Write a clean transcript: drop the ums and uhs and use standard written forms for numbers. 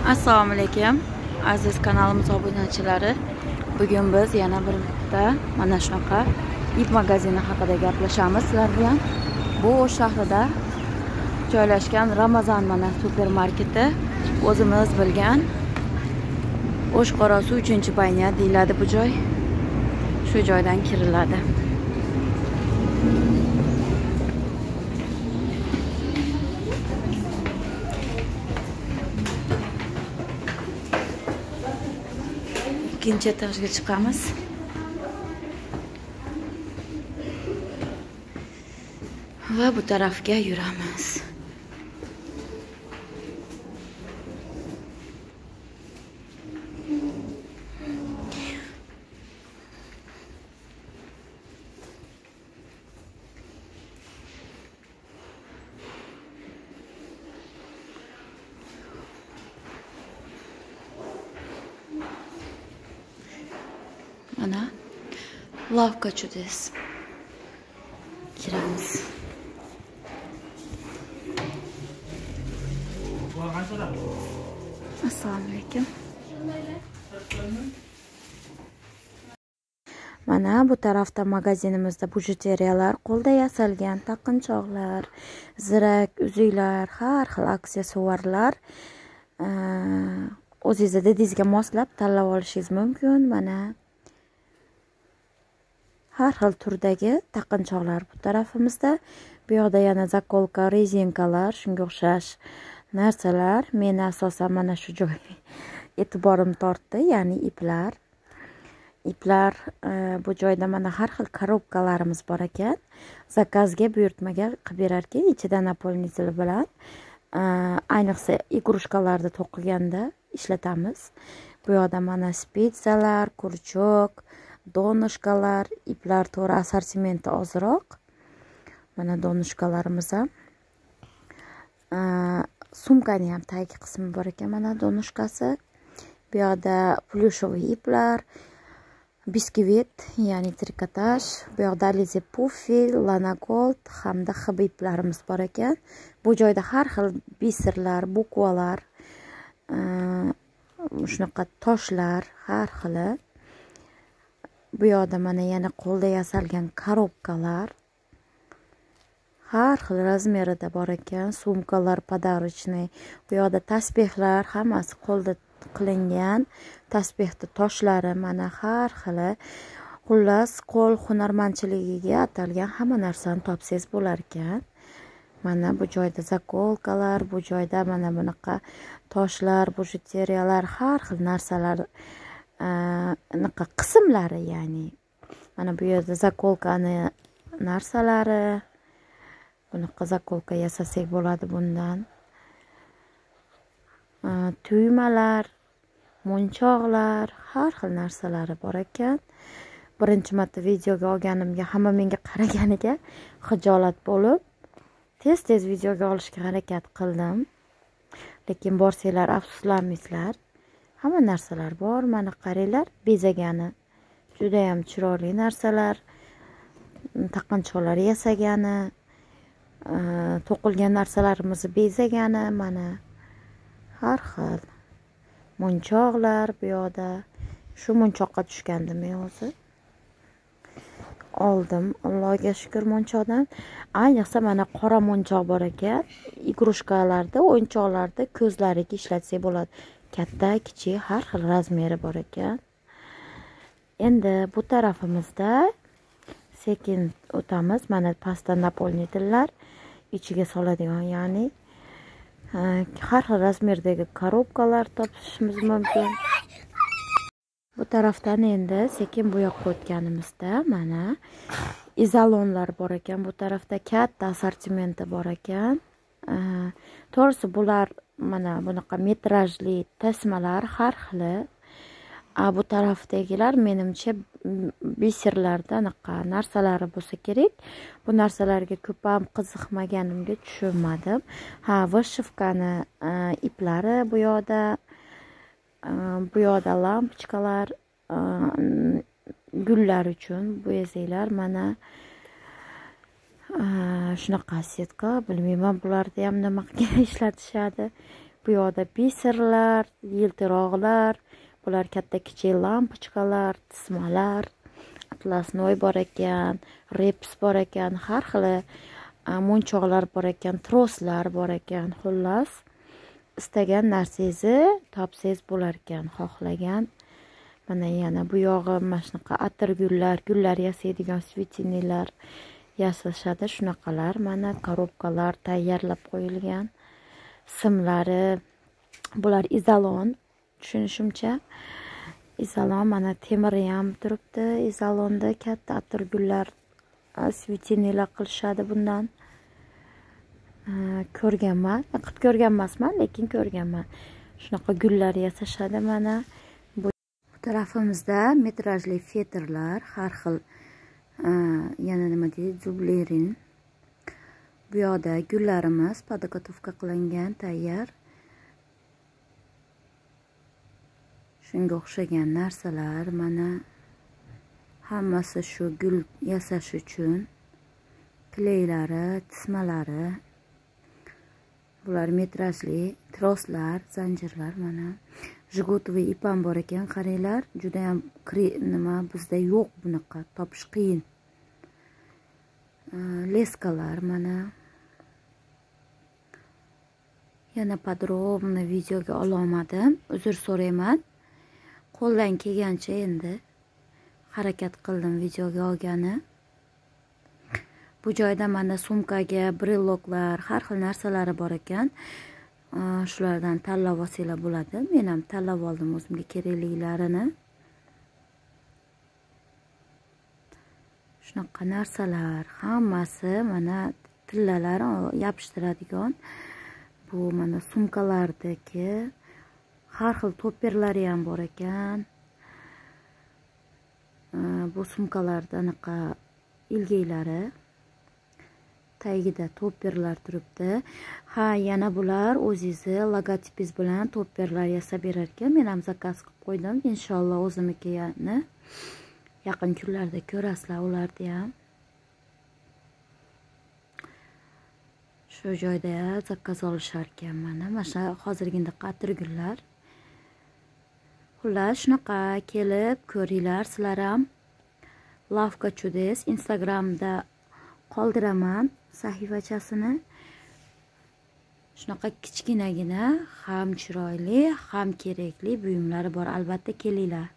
Assalomu alaykum aziz kanalimiz obunachilari. Bugun biz yana birlikda mana shunaqa ip magazini haqida gaplashamiz sizlar bilan. Bu O'sh shahrida joylashgan Ramazon mana supermarketi. O'zimiz bilgan O'sh Qorasuv 3-bayna deyiladi bu joy. Shu joydan kiriladi. İkinci etajga chiqamiz. Va bu tarafga yuramiz. Mana lavka chudes. Kiramiz. Assalomu alaykum. Mana bu tarafda magazinimizda bujuteriyalar, qo'lda yasalgan taqinchoqlar, zirak, uzuklar, har xil aksessuarlar o'zingizga dedingizga moslab tanlab olishingiz mumkin. Mana har xil turdagi taqinchoqlar bu tarafimizda. Bu yoqda yana zakolka, rezinkalar, shunga o'xshash narsalar. Meni asosan mana shu joy e'tiborim tortdi, ya'ni iplar. Iplar bu joyda mana har xil korobkalarimiz bor ekan. Zakazga, buyurtmaga qilib berar ekan, ichida napolinitel bilan. Ayniqsa igrushkalarni to'qiganda ishlatamiz. Bu yoqda mana spitsalar, kurchok, donishkalar, iplar to'g'ri assortimenti ozroq. Mana donishkalarimiz ham. Sumkani ham tagi qismi bor ekan, mana donishkasi. Bu yoqda plyushoviy iplar, biskvit, ya'ni trikotaj. Bu yoqda Alize Puffy, Lana Gold hamda hib iplarimiz bor ekan. Bu joyda har xil biserlar, bukvalar, shunaqa toshlar har xili. Bu yoqda mana yana qo'lda yasalgan korobkalar. Har xil razmerida bor ekan, sumkalar podarочный. Bu yoqda tasbehlar, hammasi qo'lda qilingan. Tasbehni toshlari mana har xili. Xullas, qo'l hunarmandchiligiga atalgan hamma narsani topsangiz bo'lar ekan. Mana bu joyda zakolkalar, bu joyda mana bunaqa toshlar, bujuteriyalar, har xil narsalar qismlari, ya'ni mana bu yerda zakolkani narsalari, bunaqa zakolka yasasak bo'ladi bundan. Tuymalar, munchoqlar, har xil narsalari bor ekan. Birinchi marta videoga olganimga hamma menga qaraganiga xijolat bo'lib, tez videoga olishga harakat qildim. Lekin borsanglar afsuslanmaysizlar. Hamma narsalar bor. Mana qaranglar, bezagani. Juda ham chiroyli narsalar. Taqinchoqlar yasagani, to'qilgan narsalarimizni bezagani, mana har xil. Munchoqlar bu yoqda. Shu munchoqqa tushgandim men o'zi. Oldim, Allohga shukr munchoqdan. Ayniqsa mana qora munchoq bor ekan. Igrushkalarda, o'yinchoqlarda ko'zlariga ishlatsak bo'ladi. Katta, kichik, har xil razmeri bor ekan. Endi bu tarafimizda sekin o'tamiz. Mana pastda napolinitillar ichiga soladigan, ya'ni har xil razmerdagi korobkalar topishimiz mumkin. Bu tarafdan endi sekin bu yoqqa o'tganimizda mana izolonlar bor ekan. Bu tarafda katta assortimenti bor ekan. To'g'risi bular mana bunaqa metrajli tasmalar har xili. Bu tarafdagilar menimcha biserlarda anaqa narsalari bo'lsa kerak. Bu narsalarga ko'p ham qiziqmaganimga tushunmadim. Vashivkani iplari bu yoqda. Bu yoqda lampochkalar, gullar uchun bu ezinglar mana shunaqa setka, bilmayman bularda ham nimaga ishlatishadi. Bu yoqda biserlar, yiltiroqlar, bular katta kichik lampochkalar, tismalar, atlasnoy bor ekan, reps bor ekan, har xil monchoqlar bor ekan, troslar bor ekan. Xullas, istagan narsangizni topsangiz bo'lar ekan, xohlagan. Mana yana bu yog'i mana shunaqa atirgullar, gullar yasaydigan svetinilar yasashadi. Shunaqalar mana korobkalar tayyorlab qo'yilgan. Simlari, bular izolon, tushunishimcha. Izolon, mana temiri ham turibdi. Izolonda katta atirgullar, svetinilar qilishadi bundan. Ko'rganman, qilib ko'rgan emasman, lekin ko'rganman. Shunaqa gullar yasashadi mana. Bu tarafimizda metrajli fetrlar, har xil yana nima deydi, zublerin. Bu yoqda gullarimiz podgotovka qilingan, tayyor. Shunga o'xshagan narsalar mana hammasi shu gul yasash uchun. Kleylari, tismalari. Bular metrajli troslar, zanjirlar mana. Jigutovый ipam bor ekan, qaranglar, juda ham nima, bizda yo'q bunaqa, topish qiyin. Leskalar mana. Yana podrobno videoga ololmadim, uzr so'rayman. Qo'ldan kelgancha endi harakat qildim videoga olgani. Bu joyda mana sumkaga breloklar, har xil narsalari bor ekan. Shulardan tanlab olsanglar bo'ladi. Men ham tanlab oldim o'zimga kerakliklarini. Shunaqa narsalar hammasi mana tillalar yopishtiradigan. Bu mana sumkalardagi har xil toperlari ham bor ekan. Bu sumkalarda anaqa ilgaklari, tagida toperlar turibdi. Ha, yana bular o'zingizni logotipingiz bilan toperlar yasab berar ekan. Men ham zakaz qilib qo'ydim. Inshaalloh o'zimnikini yaqin kunlarda ko'rasizlar ularni ham. Shu joyda zakaz olishar ekan mana. Mana hozirgina atirgullar. Xullas, shunaqa kelib ko'ringlar sizlar ham. Lavka Chudes Instagramda qoldiraman sahifachasini. Shunaqa kichkinagina, ham chiroyli, ham kerakli buyumlari bor. Albatta kelinglar.